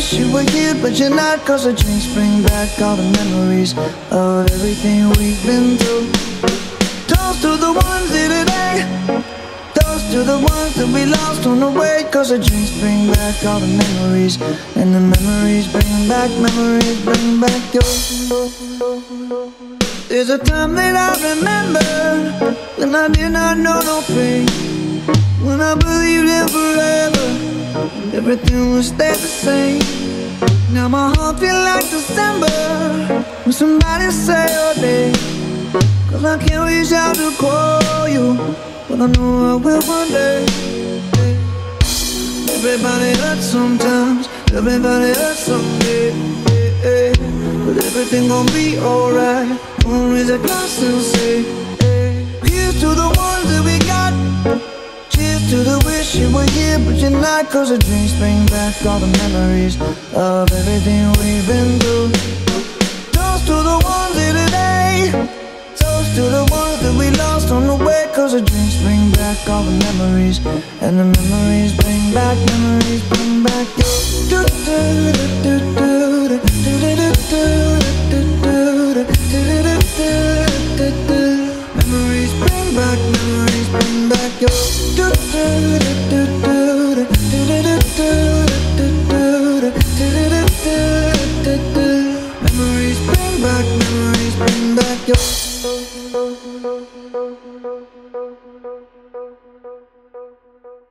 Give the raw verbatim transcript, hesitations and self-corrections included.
wish you were here, but you're not. Cause the drinks bring back all the memories of everything we've been through. Toast to the ones here today, toast to the ones that we lost on the way. Cause the drinks bring back all the memories, and the memories bring back, memories bring back your. There's a time that I remember when I did not know no pain, when I believed in forever, everything would stay the same. Now my heart feels like December when somebody say your name. Cause I can't reach out to call you, but I know I will one day. Everybody hurts sometimes, everybody hurts someday, but everything gon' be alright. Gonna raise a glass and say, here's to the ones that we got. Cheers to the wish you were here, but you're not. Cause the drinks bring back all the memories of everything we've been through. Toast to the ones here today, toast to the ones that we lost on the way. Cause the drinks bring back all the memories, and the memories bring back, memories bring back your. Memories bring back, memories bring back your. Memories bring back, memories bring back your.